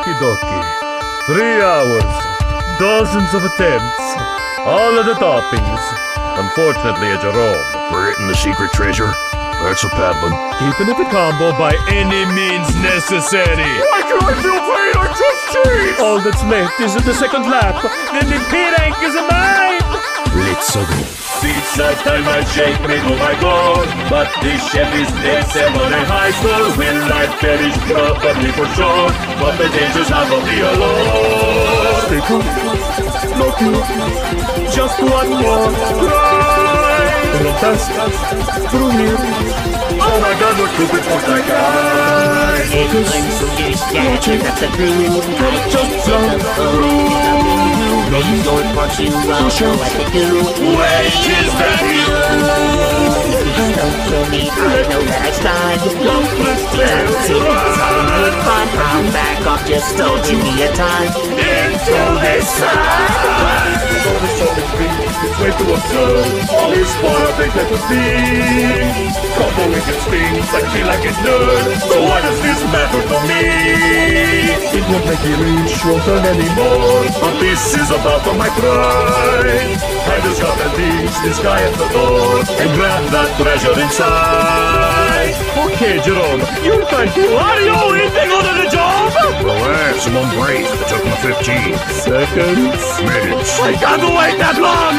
Okie dokie. 3 hours. Dozens of attempts. All of the toppings. Unfortunately, a Jerome. We're hitting the secret treasure. That's a paddling. Keeping it a combo by any means necessary. Why can I feel pain? I just cheese! All that's left is the second lap. Then the P-rank is mine. Let's go. Pizza time and shake me, oh my god. But this chef is dead, 7 in high school. Will I perish properly for sure? But the dangers have to be alone. Stay cool, no cool. Just one more try. Protest through here. Oh my god, we're too big for that guy. That's a groove. Just jump through. Your fortune will show what to do. Wait, is that you? Don't kill me, I know that I tried. Don't pretend to Having good fun, I'll back off, just don't give me a time. into this side. It's way to observe. All is for a big little thing. Comboing its things, I feel like a nerd. So why does this matter to me? It won't make me reach Rotten anymore. But this is about my pride. I just gotta reach this guy at the door and grab that treasure inside. Okay, Jerome, you'll find you. Are you eating under the job? Relax, I'm on break. It took me 15 Seconds. minutes. I can't wait that long!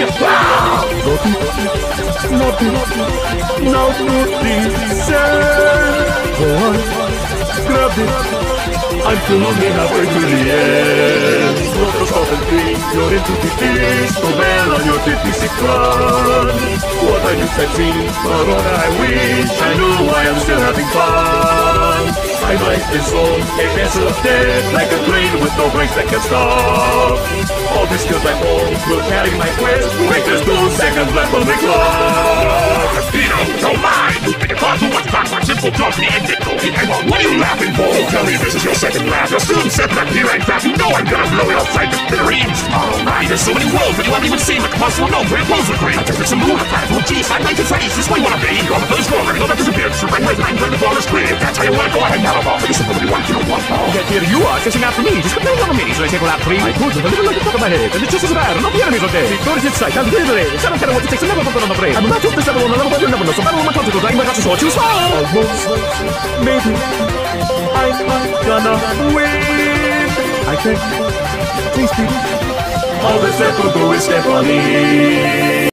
Now to deserve. Go on, grab it. I'm still only halfway to the end. Not to stop and think you're into the feast. To bell on your 56th run. What are you fetching? Corona, I wish I knew why I'm still having fun. My life is on a vessel of death, like a train with no brakes that can stop. All the skills I hold will carry my quest. Wait, there's 2 seconds left on the clock. Mosquito, don't mind! Make it hard to watch back my simple drop the exit go. Hang on, what are you laughing for? Tell me this is your second laugh. You're still set back here and fast. You know I'm gonna blow it outside the smithereens. Alright, there's so many worlds that you haven't even seen. Like possible no great clothes are great. I took some moon attack. Oh geez, I'm 1920s. This way wanna be. You're on the first floor, and you'll have disappeared. So right where I'm the flawless screen. If that's how you wanna go ahead and have a ball. This is what you want, you don't want. Yet here you are chasing after me. Just compare on me. Should I take a lap 3? I pulled with a little like the top of my head. And it's just as bad. Not the enemies are dead. Victorious in sight. I'm delivery. I don't care what it takes. I never put on the brain. I'm about to this level on a level, but you never know. So battle with my tentacles. I'm about to sort you small. Almost. Maybe. I'm gonna win. I think. Please, people. All that's left will go is step on me.